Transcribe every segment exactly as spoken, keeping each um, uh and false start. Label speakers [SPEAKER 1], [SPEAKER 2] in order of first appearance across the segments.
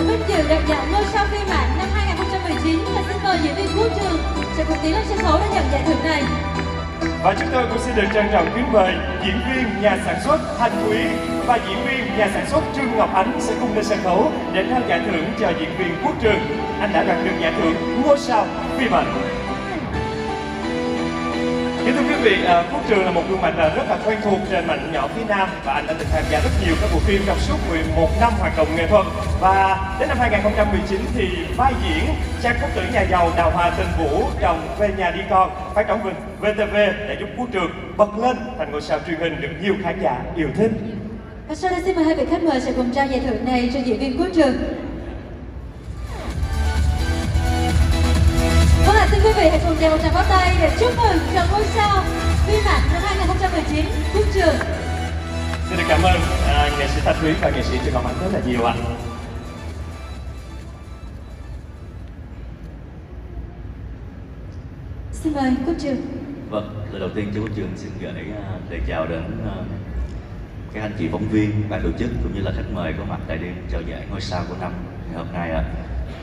[SPEAKER 1] vinh dự đạt giải ngôi sao phim ảnh năm hai nghìn không trăm mười chín và xin mời diễn viên Quốc Trường sẽ cùng tiến lên sân khấu để nhận giải thưởng này.
[SPEAKER 2] Và chúng tôi cũng xin được trân trọng kính mời diễn viên, nhà sản xuất Thanh Quý và diễn viên, nhà sản xuất Trương Ngọc Ánh sẽ cùng lên sân khấu để trao giải thưởng cho diễn viên Quốc Trường. Anh đã đoạt được giải thưởng ngôi sao phim ảnh. Kính thưa quý vị, Quốc Trường là một gương mặt rất là quen thuộc trên màn nhỏ phía Nam và anh đã từng tham gia rất nhiều các bộ phim trong suốt mười một năm hoạt động nghệ thuật. Và đến năm hai nghìn không trăm mười chín thì vai diễn chàng quốc tử nhà giàu Đào Hoa Tên Vũ trong Về Nhà Đi Con phát trống vê tê vê để giúp Quốc Trường bật lên thành ngôi sao truyền hình được nhiều khán giả yêu thích.
[SPEAKER 1] Và sau đây xin mời hai vị khách mời sẽ cùng trao giải thưởng này cho diễn viên Quốc Trường. Vâng ạ, xin quý vị hãy cùng dành một tràng pháo tay để chúc mừng cho ngôi sao phim ảnh năm hai nghìn không trăm mười chín Quốc Trường.
[SPEAKER 2] Xin được cảm ơn à, nghệ sĩ Thanh Thúy và nghệ sĩ Trương Ngọc Ánh rất là nhiều ạ.
[SPEAKER 1] Xin mời Quốc Trường.
[SPEAKER 3] Vâng, lời đầu tiên cho Quốc Trường xin gửi uh, lời chào đến uh, các anh chị phóng viên, ban tổ chức cũng như là khách mời có mặt tại đêm trao giải ngôi sao của năm ngày hôm nay ạ. Uh.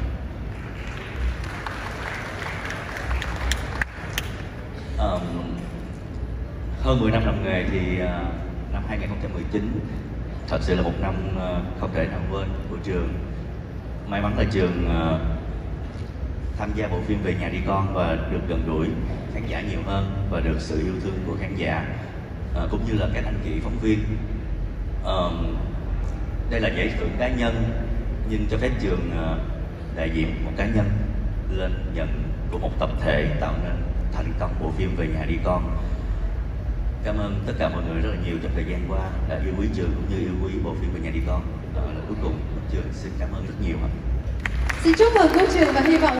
[SPEAKER 3] Um, hơn mười năm làm nghề thì uh, năm hai nghìn không trăm mười chín thật sự là một năm uh, không thể nào quên của Trường. May mắn là Trường uh, tham gia bộ phim Về Nhà Đi Con và được gần gũi khán giả nhiều hơn và được sự yêu thương của khán giả uh, cũng như là các anh chị phóng viên. Uh, đây là giải thưởng cá nhân nhưng cho phép Trường uh, đại diện một cá nhân lên nhận của một tập thể tạo nên thành công bộ phim Về Nhà Đi Con. Cảm ơn tất cả mọi người rất là nhiều trong thời gian qua đã yêu quý Trường cũng như yêu quý bộ phim Về Nhà Đi Con. Đó là cuối cùng Trường xin cảm ơn rất nhiều.
[SPEAKER 1] Xin chúc mừng Quốc Trường và hy vọng